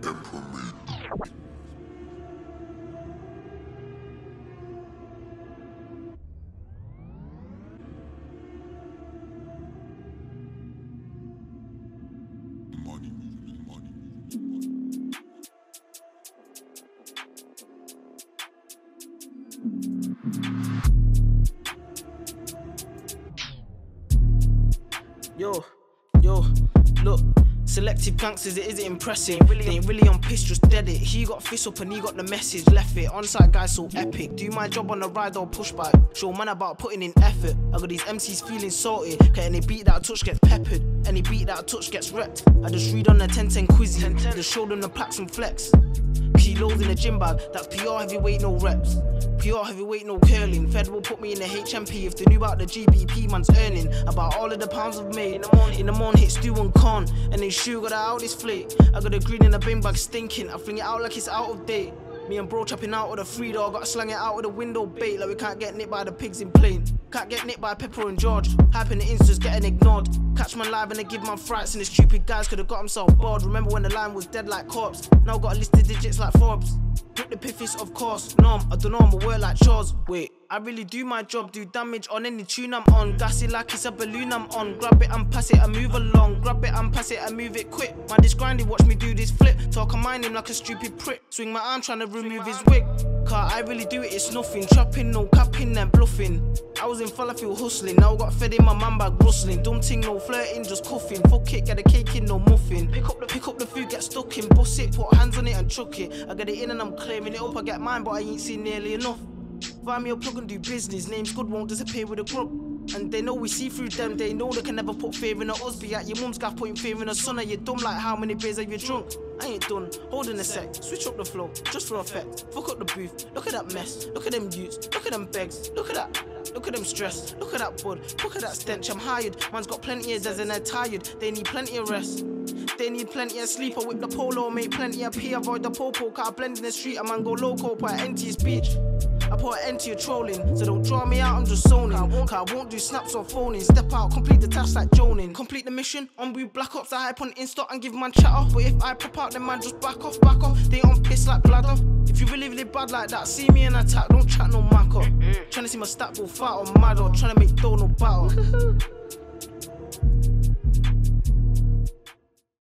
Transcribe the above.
Yo, look, selective gangsters, it isn't impressive. They ain't really on piss, just dead it. He got fist up and he got the message, left it. On-site guys so epic. Do my job on the ride or pushback. Show man about putting in effort. I got these MCs feeling salty. Cause any beat that I touch gets peppered. Any beat that I touch gets wrecked. I just read on the 10-10 quizzy. Just show them the plaques and flex. Kilos in the gym bag, that's PR heavyweight, no reps. PR heavyweight, no curling. Fed will put me in the HMP if they knew about the GBP man's earning. About all of the pounds I've made. In the morning hit stew and corn. And they shoe got out this flake. I got a green in a bin bag stinking. I fling it out like it's out of date. Me and bro chopping out with a free dog. Got slang it out with a window bait. Like we can't get nicked by the pigs in plane. Can't get nicked by Pepper and George. Hype in the instas getting ignored. Catch man live and they give man frights. And the stupid guys could've got himself bored. Remember when the line was dead like corpse. Now got a list of digits like Forbes. Grip the piffis, of course. No, I don't know, I'ma work like chores. Wait, I really do my job, do damage on any tune I'm on. Gas it like it's a balloon I'm on. Grab it and pass it and move along. Grab it and pass it and move it quick. Man, this grinding, watch me do this flip. Talk and mind him like a stupid prick. Swing my arm trying to remove his wig. Car, I really do it, it's nothing. Trapping, no capping and bluffing. I was in Falafel hustling, now I got fed in my man bag rustling. Dumb ting, no flirting, just cuffing. Fuck it, get a cake in, no muffin. Pick up the food, get stuck in. Bust it, put hands on it and chuck it. I get it in and I'm clearing it up, I get mine, but I ain't seen nearly enough. Find me a plug and do business, names good won't disappear with a grub. And they know we see through them, they know they can never put fear in a us. Be at your mum's gaff putting fear in a son. Are you dumb? Like how many beers have you drunk? I ain't done, hold in a sec, switch up the flow, just for effect. Fuck up the booth, look at that mess, look at them youths, look at them begs, look at that. Look at them stress, look at that bud, look at that stench, I'm hired. Man's got plenty of zez and they're tired, they need plenty of rest. They need plenty of sleep, I whip the polo, make plenty of pee, avoid the popo, cause I blend in the street, a man go loco, put an end to your speech. I put an end to your trolling, so don't draw me out, I'm just zoning. Cause I won't do snaps or phoning, step out, complete the task like joning. Complete the mission, on we black ops, I hype on Insta and give man chat off. But if I pop out, then man just back off. They on piss like bladder. If you really bad like that, see me in attack, don't chat no mac up. Tryna see my stat go fat or mad or tryna make dough no battle.